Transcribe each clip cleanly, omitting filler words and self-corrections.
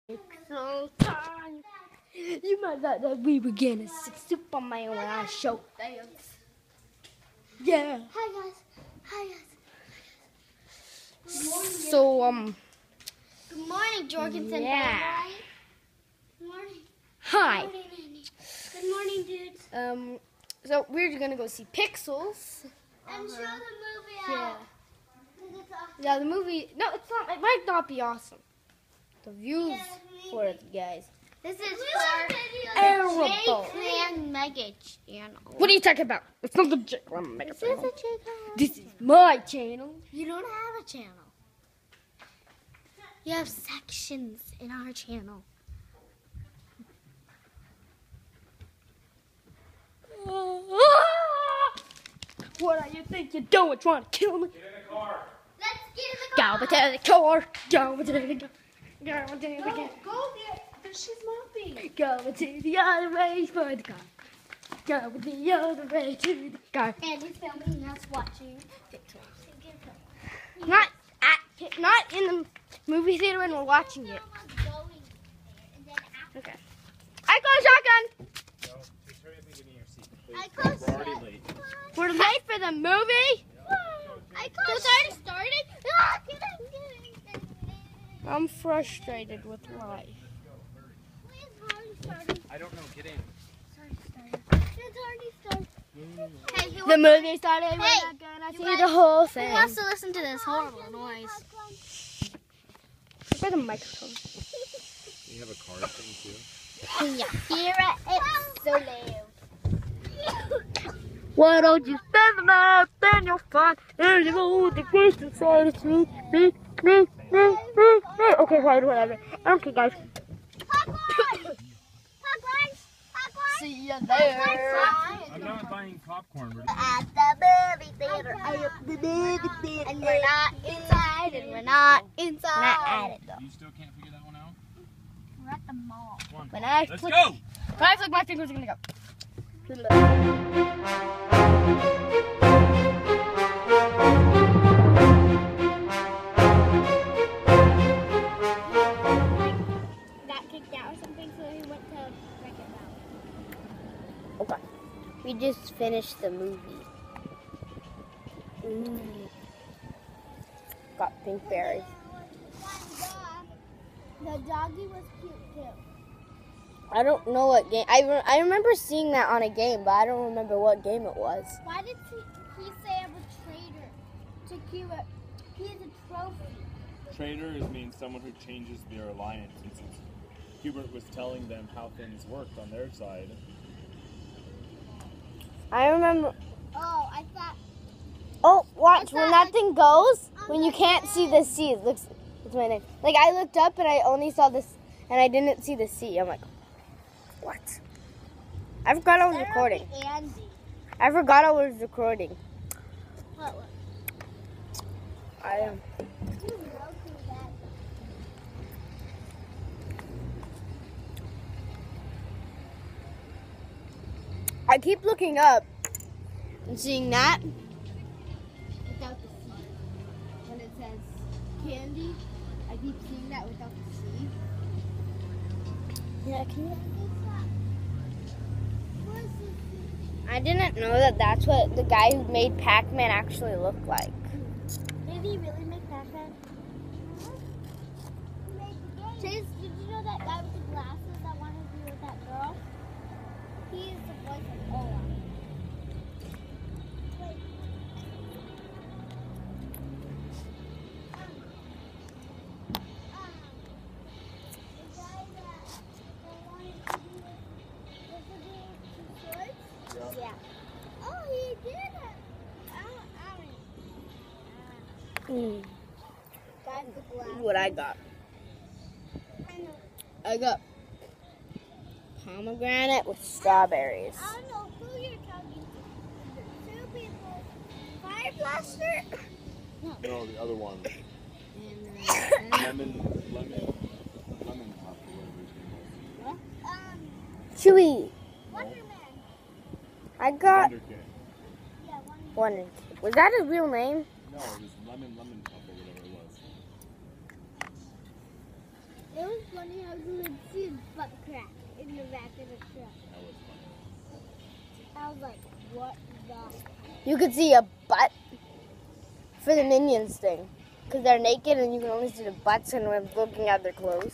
Pixel time. You might thought that we were getting Superman when I showed dance. Yeah. Hi guys. So Good morning, Jorgensen. Yeah. Good morning. Hi. Good morning, Annie. Good morning, dudes. So we're gonna go see Pixels. And show the movie Yeah. out. 'Cause it's awesome. Yeah, the movie. No, it's not. It might not be awesome. The views Yeah, for it, guys. This is Terrible. Clan Mega channel. What are you talking about? It's not the Jake Lemon Mega This is channel. a channel. This is my channel. You don't have a channel. You have sections in our channel. What are you think you're doing? Trying to kill me? Let's get in the Go car. to the car. Go to the car. Go to the car. Go there. She's moving. Go to the other way for the car. Go the other way to the car. And he's filming us watching Pixels. Not in the movie theater when we're watching it. Okay. I got a shotgun. No, just hurry up and give me your seat, please. I close We're already late. We're late for the movie. It's already started. I'm frustrated with life. I don't know, get in. Hey, The movie started. We're Hey, not gonna you see guys- the whole who thing. wants to listen to this horrible noise? Look at the microphone. You have a card thing too? Can you hear it? It's so loud. Why don't you spend the night, then you'll find there's all the grace inside of me. Okay, fine, whatever. I don't care, guys. See you there. I'm not buying popcorn. We're At the movie theater. And we're not inside. And we're not inside. Not at it, though. You still can't figure that one out? We're at the mall. Come on. When I Let's flick, go! my fingers are gonna go. Got kicked out or something, so he went to break it down. Okay. We just finished the movie. Got pink berries. The doggy was cute too. I don't know what game. I remember seeing that on a game, but I don't remember what game it was. Why did he say I'm a traitor to Cuba? He is a trophy. Trader means someone who changes their alliance. And since Hubert was telling them how things worked on their side, I remember. Oh, I thought. Oh, watch when that thing goes. When you can't see the C, it looks. It's my name. Like I looked up and I only saw this, and I didn't see the C. I'm like, what? I forgot I was recording. Andy. I forgot I was recording. What? I am. I keep looking up and seeing that. Without the C. When it says candy, I keep seeing that without the C. Yeah, can you? I didn't know that that's what the guy who made Pac-Man actually looked like. Did he really make Pac-Man? Chase, did you know that guy with the glasses that wanted to be with that girl? He is the voice of Ola. Yeah. Oh, he did it. Guys with glasses. What I got? I know. I got pomegranate with strawberries. I don't know who you're talking to. Two people. Fire blaster. no, the other one. lemon pop or whatever his name was. Chewy. Wonder Man. I got Wonder Kid. Yeah, Wonder Man. one. Was that his real name? No, it was lemon pop or whatever it was. was funny how you would see his butt crack in the back of the truck. That was funny. I was like, what the? You could see a butt for the Minions thing. Because they're naked and you can only see the butts and we're looking at their clothes.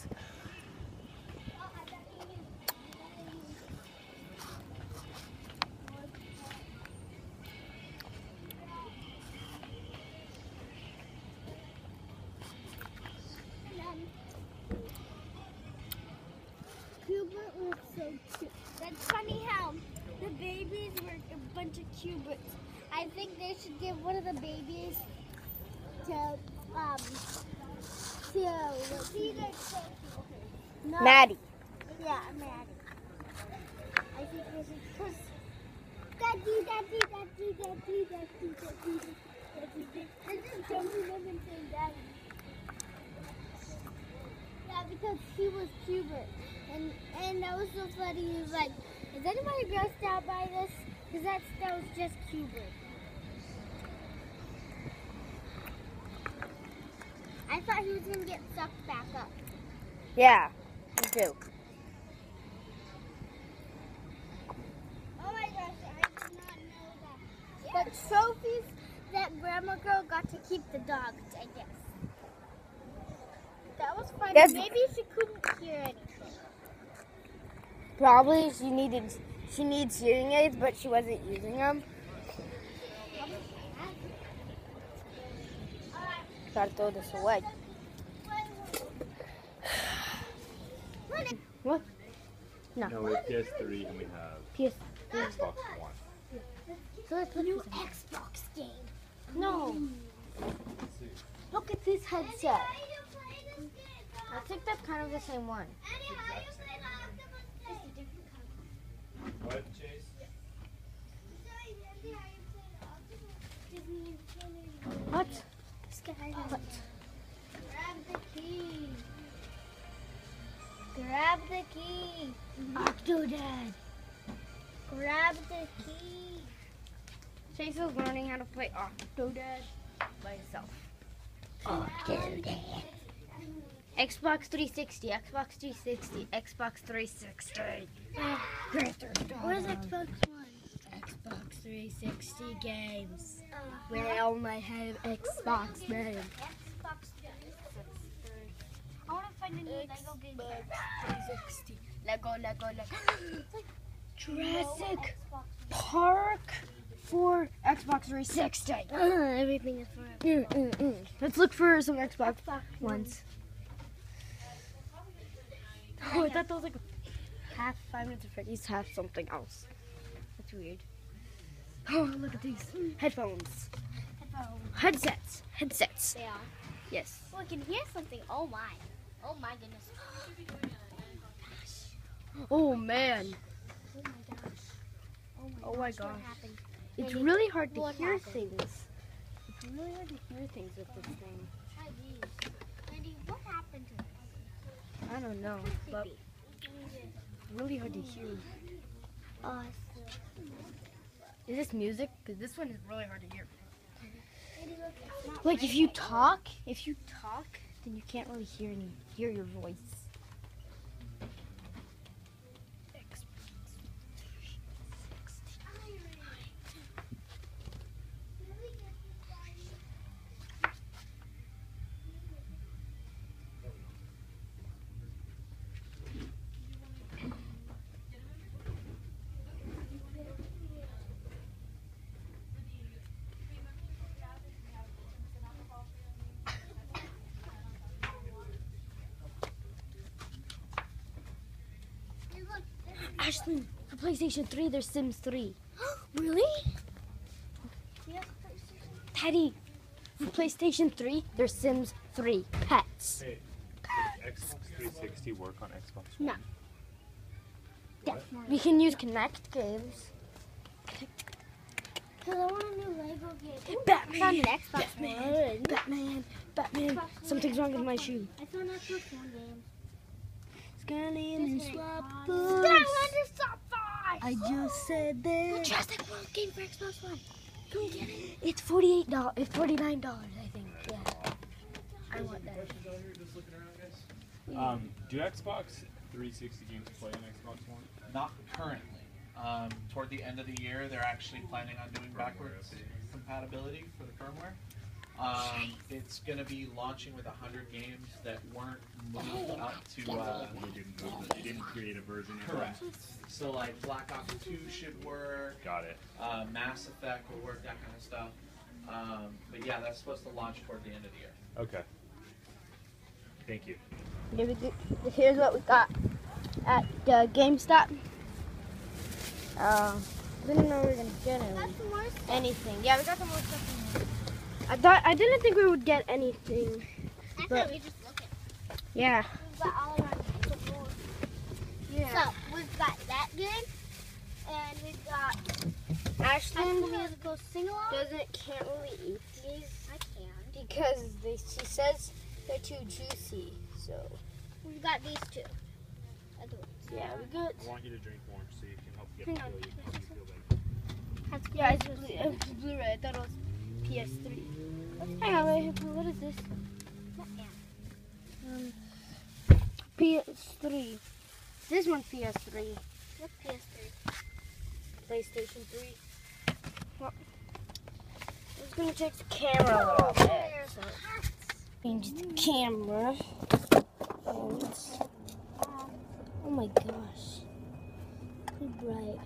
Cubert was so cute. That's funny how the babies were a bunch of Cuberts. I think they should give one of the babies to no. Maddie. Yeah, Maddie. I think they should push. Daddy. They're just jumping up and saying daddy. Yeah, because he was Cubert. And that was so funny. He was like, is anybody grossed out by this? Because that was just Cubert. I thought he was going to get sucked back up. Yeah, me too. Oh my gosh, I did not know that. But trophies that Grandma Girl got to keep the dogs, I guess. That was funny. That's- Maybe she couldn't hear anything. Probably she needs hearing aids, but she wasn't using them. Gotta throw this away. What? No. No, we have PS3 and we have PS. Xbox One. So let's look New for some. Xbox game. No. Look at this headset. I think that's kind of the same one. What, Chase? What? What? Grab the key. Grab the key. Octodad. Grab the key. Chase is learning how to play Octodad by himself. Octodad. Xbox 360, Xbox 360, Xbox 360. What is Xbox One? Xbox 360 games. Where all my have Xbox names. Xbox 360. I want to find a new Lego game. 360. Lego. It's like Jurassic Xbox One. Park for Xbox 360. Everything is for Let's look for some Xbox ones. Oh, I thought that was like half 5 Nights at Freddy's, half something else. That's weird. Oh, look at these headphones. Headsets. They are. Yes. Oh, I can hear something. Oh my. Oh my goodness. Oh man. Oh my gosh. Oh my What gosh. happened? It's Maybe really hard to what hear happened? things. It's really hard to hear things with this thing. Try these. Andy, what happened to it? I don't know, but it's really hard to hear. Oh, Is this music? Because this one is really hard to hear. Andy, look, it's not Like if you talk, then you can't really hear your voice. Ashley, for PlayStation 3, there's Sims 3. Really? Teddy, for PlayStation 3, there's Sims 3 Pets. Hey, does Xbox 360 work on Xbox No. One? Definitely. We can use Connect games. Because I want a new Lego game. Batman. I found an Xbox One. Batman. Something's wrong with my shoe. I found an Xbox One game. Scanning and swap Skylanders Top 5! I just said that. Jurassic World game for Xbox One. Go get it. It's $48. It's $49, I think. Yeah. I want that. Do Xbox 360 games play on Xbox One? Not currently. Toward the end of the year, they're actually planning on doing backwards compatibility for the firmware. It's going to be launching with 100 games that weren't moved up to. They didn't create a version of Correct. So like Black Ops 2 should work. Got it. Mass Effect will work, that kind of stuff. But yeah, that's supposed to launch toward the end of the year. Okay. Thank you. Here's what we got at GameStop. Didn't know we were gonna get anything. Yeah, we got some more stuff in here. I didn't think we would get anything. Actually, we just looking. Yeah. We've got all around the floor. Yeah. So we've got that game, and we've got Ashlyn musical sing-along. can't really eat these I can. because she says they're too juicy. So We've got these two. yeah, we good. I want you to drink more so you can help get Hang the on. feel you feel better. Yeah, it's Blu-ray. I thought it was PS3. Hang on, wait. What is this? PS3. This one's PS3. What's PS3? PlayStation 3. Well, I was gonna check the camera a little bit. So. Change the camera. And, oh my gosh. Too bright.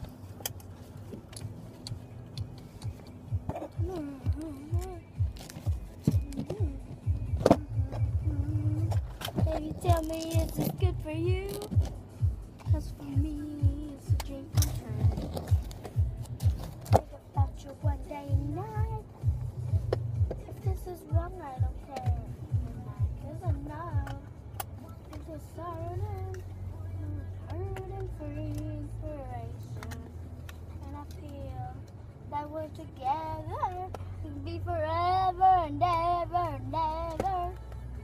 Baby, tell me, is this good for you? 'Cause for me, it's a dream come true. Think about you one day and night. If this is wrong, I don't care. 'Cause I know this is certain. Hurting for inspiration. And I feel that we're together. We can be forever and ever and ever.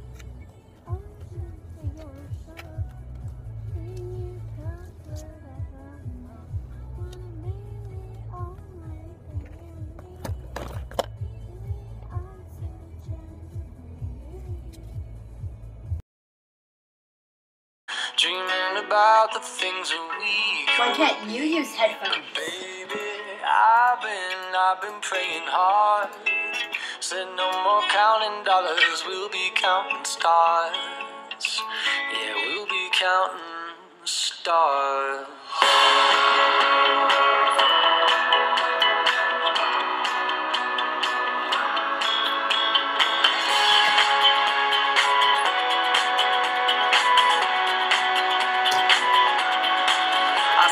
Dreaming about the things that we Why can't you use headphones? Baby, I've been praying hard. Said no more counting dollars, we'll be counting stars. Yeah, we'll be counting stars.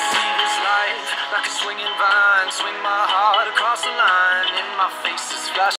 Like a swinging vine, swing my heart across the line. In my face is flashing.